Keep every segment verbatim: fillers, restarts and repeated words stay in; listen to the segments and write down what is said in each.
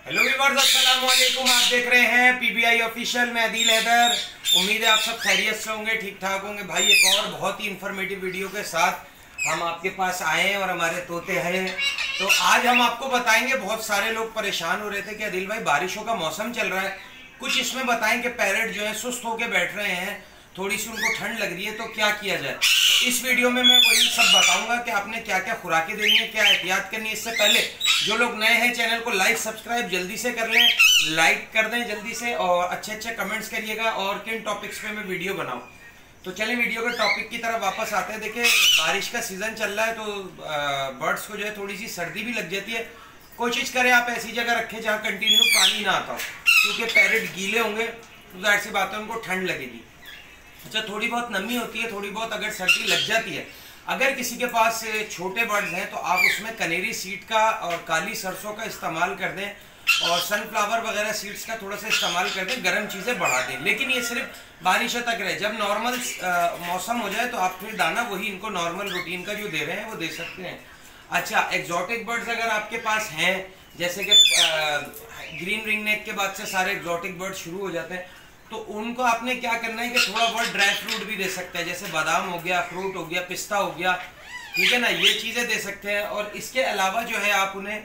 Hello viewers, अस्सलाम वालेकुम। आप देख रहे हैं पीबीआई ऑफिशियल। मैं अदील हैदर। उम्मीद है आप सब खैरियत से होंगे, ठीक ठाक होंगे। भाई एक और बहुत ही इन्फॉर्मेटिव वीडियो के साथ हम आपके पास आए हैं और हमारे तोते हैं। तो आज हम आपको बताएंगे, बहुत सारे लोग परेशान हो रहे थे कि अदील भाई बारिशों का मौसम चल रहा है, कुछ इसमें बताएं कि पैरेट जो है सुस्त होकर बैठ रहे हैं, थोड़ी सी उनको ठंड लग रही है, तो क्या किया जाए। तो इस वीडियो में मैं वही सब बताऊंगा कि आपने क्या क्या खुराकें देनी है, क्या एहतियात करनी है। इससे पहले जो लोग नए हैं चैनल को लाइक सब्सक्राइब जल्दी से कर लें, लाइक कर दें जल्दी से, और अच्छे अच्छे कमेंट्स करिएगा और किन टॉपिक्स पे मैं वीडियो बनाऊं। तो चलिए वीडियो के टॉपिक की तरफ वापस आते हैं। देखिए बारिश का सीजन चल रहा है, तो बर्ड्स को जो है थोड़ी सी सर्दी भी लग जाती है। कोशिश करें आप ऐसी जगह रखें जहाँ कंटिन्यू पानी ना आता हो, क्योंकि पैरेट गीले होंगे तो जाहिर सी बात है उनको ठंड लगेगी। अच्छा, थोड़ी बहुत नमी होती है, थोड़ी बहुत अगर सर्दी लग जाती है, अगर किसी के पास छोटे बर्ड्स हैं तो आप उसमें कनेरी सीड का और काली सरसों का इस्तेमाल कर दें और सनफ्लावर वगैरह सीड्स का थोड़ा सा इस्तेमाल कर दें, गर्म चीज़ें बढ़ा दें। लेकिन ये सिर्फ बारिशों तक रहे, जब नॉर्मल मौसम हो जाए तो आप फिर दाना वही इनको नॉर्मल रूटीन का जो दे रहे हैं वो दे सकते हैं। अच्छा, एक्जॉटिक बर्ड्स अगर आपके पास हैं, जैसे कि ग्रीन रिंग नेक के बाद से सारे एक्जॉटिक बर्ड्स शुरू हो जाते हैं, तो उनको आपने क्या करना है कि थोड़ा बहुत ड्राई फ्रूट भी दे सकते हैं, जैसे बादाम हो गया, अखरोट हो गया, पिस्ता हो गया, ठीक है ना, ये चीज़ें दे सकते हैं। और इसके अलावा जो है आप उन्हें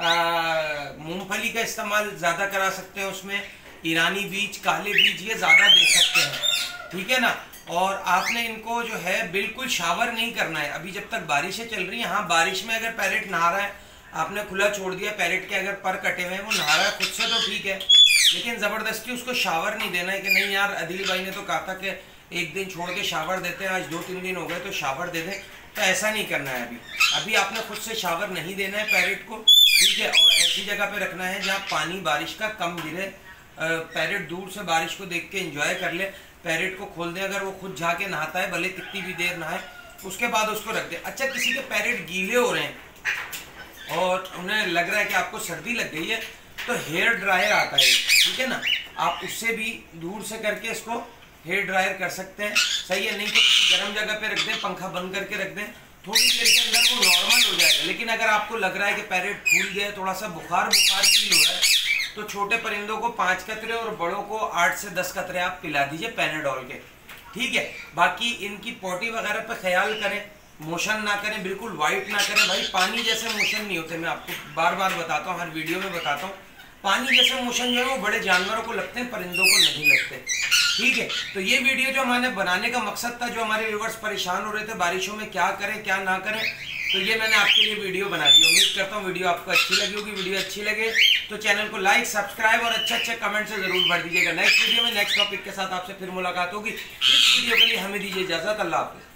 मूंगफली का इस्तेमाल ज़्यादा करा सकते हैं, उसमें ईरानी बीज, काले बीज, ये ज़्यादा दे सकते हैं, ठीक है ना। और आपने इनको जो है बिल्कुल शावर नहीं करना है अभी जब तक बारिशें चल रही हैं। हाँ, बारिश में अगर पैरेट नहा रहा है, आपने खुला छोड़ दिया, पैरेट के अगर पर कटे हुए हैं, वो नहा रहा है खुद से तो ठीक है, लेकिन ज़बरदस्ती उसको शावर नहीं देना है कि नहीं यार अदील भाई ने तो कहा था कि एक दिन छोड़ के शावर देते हैं, आज दो तीन दिन हो गए तो शावर दे दें, तो ऐसा नहीं करना है। अभी अभी आपने खुद से शावर नहीं देना है पैरेट को, ठीक है। और ऐसी जगह पे रखना है जहाँ पानी बारिश का कम गिरे। पैरेट दूर से बारिश को देख के एंजॉय कर ले, पैरेट को खोल दें, अगर वो खुद जाके नहाता है, भले कितनी भी देर नहाए, उसके बाद उसको रख दें। अच्छा, किसी के पैरेट गीले हो रहे हैं और उन्हें लग रहा है कि आपको सर्दी लग गई है, तो हेयर ड्रायर आता है, ठीक है ना, आप उससे भी दूर से करके इसको हेयर ड्रायर कर सकते हैं, सही है। नहीं तो किसी गर्म जगह पे रख दें, पंखा बंद करके रख दें, थोड़ी देर के अंदर वो नॉर्मल हो जाएगा। लेकिन अगर आपको लग रहा है कि पैरेट फूल गया, थोड़ा सा बुखार बुखार फील हो रहा है, तो छोटे परिंदों को पाँच कतरे और बड़ों को आठ से दस कतरे आप पिला दीजिए पैनाडोल के, ठीक है। बाकी इनकी पोटी वगैरह पे ख्याल करें, मोशन ना करें, बिल्कुल वाइट ना करें। भाई पानी जैसे मोशन नहीं होते, मैं आपको बार बार बताता हूँ, हर वीडियो में बताता हूँ, पानी जैसे मोशन जो है वो बड़े जानवरों को लगते हैं, परिंदों को नहीं लगते, ठीक है। तो ये वीडियो जो हमारे बनाने का मकसद था, जो हमारे व्यूअर्स परेशान हो रहे थे बारिशों में क्या करें क्या ना करें, तो ये मैंने आपके लिए वीडियो बना दी। उम्मीद करता हूँ वीडियो आपको अच्छी लगी होगी। वीडियो अच्छी लगे तो चैनल को लाइक सब्सक्राइब और अच्छे अच्छे कमेंट से जरूर भर दीजिएगा। नेक्स्ट वीडियो में नेक्स्ट टॉपिक के साथ आपसे फिर मुलाकात होगी। इस वीडियो के लिए हमें दीजिए इजाजत। अल्लाह हाफिज़।